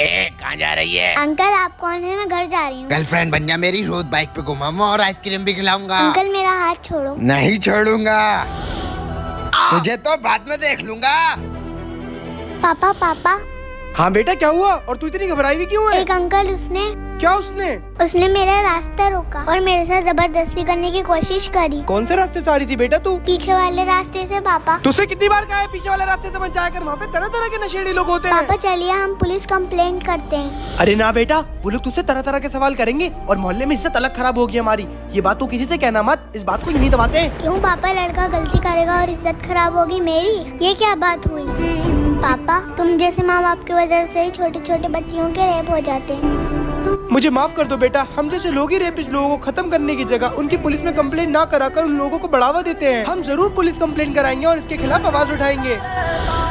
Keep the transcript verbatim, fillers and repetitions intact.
ए, कहाँ जा रही है? अंकल आप कौन है? मैं घर जा रही हूँ। गर्लफ्रेंड बन जा मेरी, रोज बाइक पे घुमाऊंगा और आइसक्रीम भी खिलाऊंगा। अंकल मेरा हाथ छोड़ो। नहीं छोड़ूंगा, तुझे तो बाद में देख लूंगा। पापा पापा। हाँ बेटा क्या हुआ? और तू इतनी घबराई हुई क्यों है? एक अंकल उसने क्या उसने? उसने मेरा रास्ता रोका और मेरे साथ जबरदस्ती करने की कोशिश करी। कौन से रास्ते से आ रही थी बेटा तू? पीछे वाले रास्ते से पापा। तुझसे कितनी बार कहा है पीछे वाले रास्ते से मत जाया कर, वहाँ पे तरह तरह के नशेड़ी लोग होते हैं। पापा चलिए हम पुलिस कंप्लेंट करते हैं। अरे ना बेटा, वो लोग तुझसे तरह तरह के सवाल करेंगे और मोहल्ले में इज्जत अलग खराब होगी हमारी। ये बात तो किसी से कहना मत, इस बात को यहीं दबाते हैं। क्यों पापा? लड़का गलती करेगा और इज्जत खराब होगी मेरी, ये क्या बात हुई? पापा तुम जैसे माँ बाप की वजह से ही छोटे छोटे बच्चियों के रेप हो जाते हैं। मुझे माफ कर दो बेटा, हम जैसे लोग ही रेपिस्ट लोगों को खत्म करने की जगह उनकी पुलिस में कंप्लेंट ना कराकर उन लोगों को बढ़ावा देते हैं। हम जरूर पुलिस कंप्लेंट कराएंगे और इसके खिलाफ आवाज उठाएंगे।